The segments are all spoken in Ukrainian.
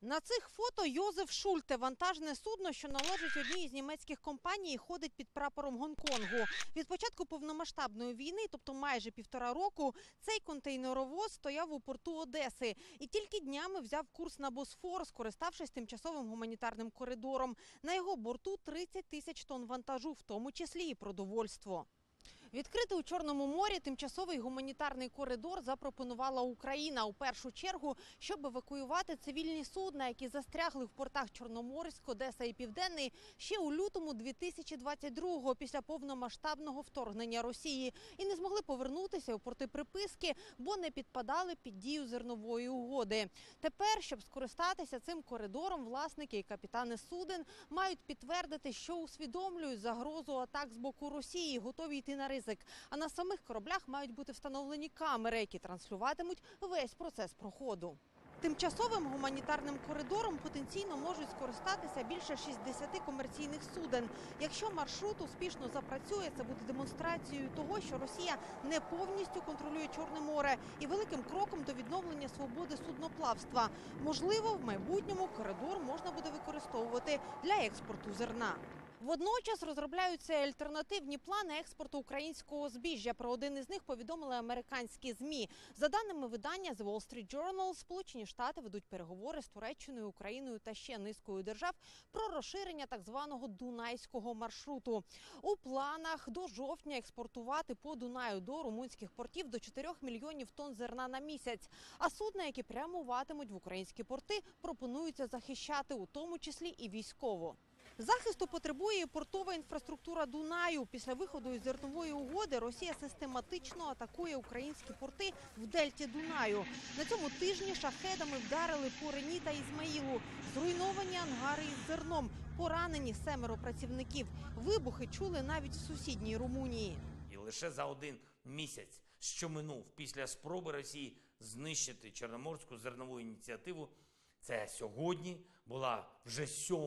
На цих фото Йозеф Шульте – вантажне судно, що належить одній із німецьких компаній і ходить під прапором Гонконгу. Від початку повномасштабної війни, тобто майже 1,5 року, цей контейнеровоз стояв у порту Одеси. І тільки днями взяв курс на Босфор, скориставшись тимчасовим гуманітарним коридором. На його борту 30 тисяч тонн вантажу, в тому числі і продовольство. Відкрити у Чорному морі тимчасовий гуманітарний коридор запропонувала Україна. У першу чергу, щоб евакуювати цивільні судна, які застрягли в портах Чорноморськ, Одеса і Південний ще у лютому 2022-го, після повномасштабного вторгнення Росії. І не змогли повернутися у порти приписки, бо не підпадали під дію зернової угоди. Тепер, щоб скористатися цим коридором, власники і капітани суден мають підтвердити, що усвідомлюють загрозу атак з боку Росії, готові йти на ризик. А на самих кораблях мають бути встановлені камери, які транслюватимуть весь процес проходу. Тимчасовим гуманітарним коридором потенційно можуть скористатися більше 60 комерційних суден. Якщо маршрут успішно запрацює, це буде демонстрацією того, що Росія не повністю контролює Чорне море і великим кроком до відновлення свободи судноплавства. Можливо, в майбутньому коридор можна буде використовувати для експорту зерна. Водночас розробляються альтернативні плани експорту українського збіжжя. Про один із них повідомили американські ЗМІ. За даними видання The Wall Street Journal, Сполучені Штати ведуть переговори з Туреччиною, Україною та ще низкою держав про розширення так званого Дунайського маршруту. У планах до жовтня експортувати по Дунаю до румунських портів до 4 мільйонів тонн зерна на місяць. А судна, які прямуватимуть в українські порти, пропонуються захищати, у тому числі і військово. Захисту потребує і портова інфраструктура Дунаю. Після виходу із зернової угоди Росія систематично атакує українські порти в дельті Дунаю. На цьому тижні шахедами вдарили по Рені та Ізмаїлу. Зруйновані ангари із зерном, поранені 7 працівників. Вибухи чули навіть в сусідній Румунії. І лише за один місяць, що минув після спроби Росії знищити Чорноморську зернову ініціативу, це сьогодні була вже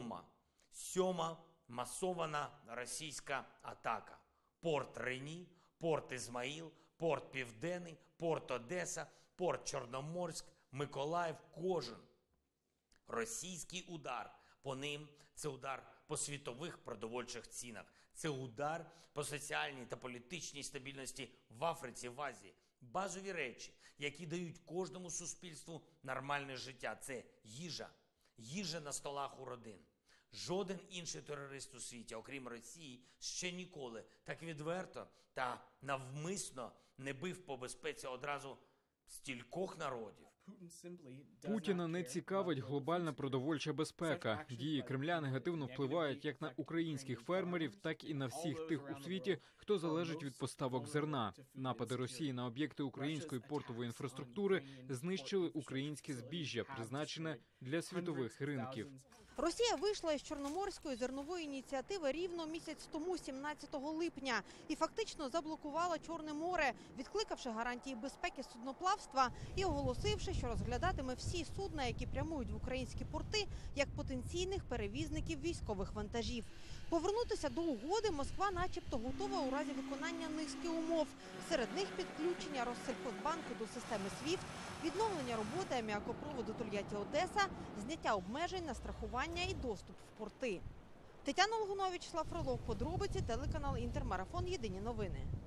сьома масована російська атака. Порт Рені, порт Ізмаїл, порт Південний, порт Одеса, порт Чорноморськ, Миколаїв. Кожен російський удар по ним – це удар по світових продовольчих цінах. Це удар по соціальній та політичній стабільності в Африці, в Азії. Базові речі, які дають кожному суспільству нормальне життя – це їжа на столах у родин. Жоден інший терорист у світі, окрім Росії, ще ніколи так відверто та навмисно не бив по безпеці одразу стількох народів. Путіна не цікавить глобальна продовольча безпека. Дії Кремля негативно впливають як на українських фермерів, так і на всіх тих у світі, хто залежить від поставок зерна. Напади Росії на об'єкти української портової інфраструктури знищили українське збіжжя, призначене для світових ринків. Росія вийшла із Чорноморської зернової ініціативи рівно місяць тому, 17 липня, і фактично заблокувала Чорне море, відкликавши гарантії безпеки судноплавства і оголосивши, що розглядатиме всі судна, які прямують в українські порти, як потенційних перевізників військових вантажів. Повернутися до угоди Москва начебто готова у разі виконання низки умов. Серед них підключення Россельхозбанку до системи SWIFT, відновлення роботи аміакопроводу Тольятті-Одеса, зняття обмежень на страхування і доступ в порти. Тетяна Логунович, Вячеслав Фролов, подробиці, телеканал Інтермарафон, єдині новини.